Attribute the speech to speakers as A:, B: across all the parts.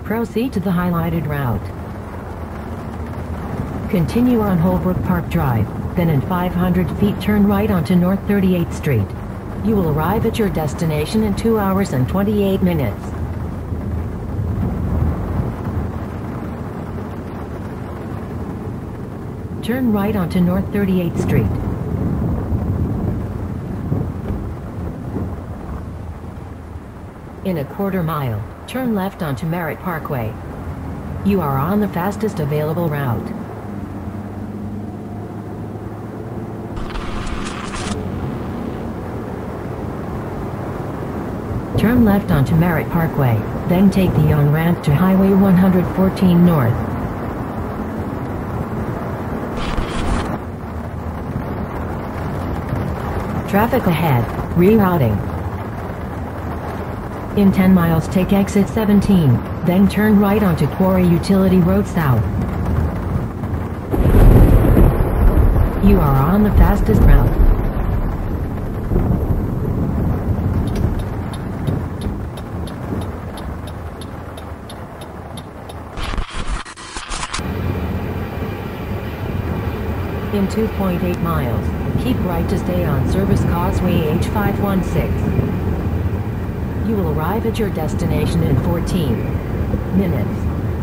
A: Proceed to the highlighted route. Continue on Holbrook Park Drive, then in 500 feet turn right onto North 38th Street. You will arrive at your destination in 2 hours and 28 minutes. Turn right onto North 38th Street. In a quarter mile, turn left onto Merritt Parkway. You are on the fastest available route. Turn left onto Merritt Parkway, then take the on-ramp to Highway 114 North. Traffic ahead, rerouting. In 10 miles take exit 17, then turn right onto Quarry Utility Road South. You are on the fastest route. In 2.8 miles, keep right to stay on Service Causeway H516. You will arrive at your destination in 14 minutes.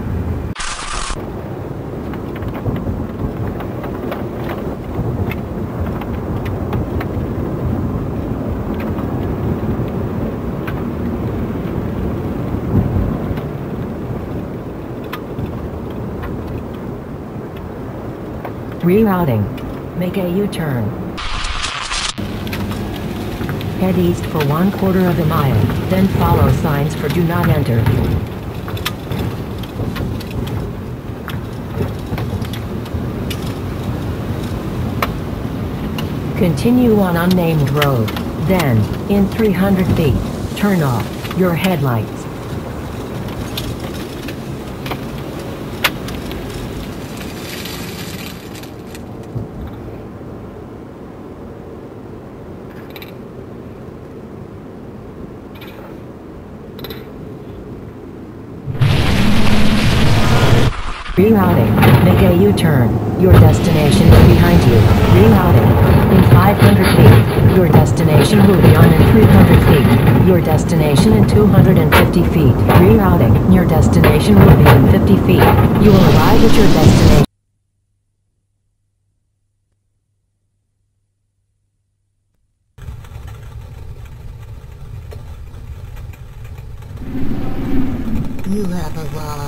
A: Rerouting. Make a U-turn. Head east for 1/4 of a mile, then follow signs for do not enter. Continue on unnamed road, then, in 300 feet, turn off your headlights. Rerouting. Make a U-turn. Your destination is behind you. Rerouting. In 500 feet. Your destination will be on in 300 feet. Your destination in 250 feet. Rerouting. Your destination will be in 50 feet. You will arrive at your destination.
B: You have arrived.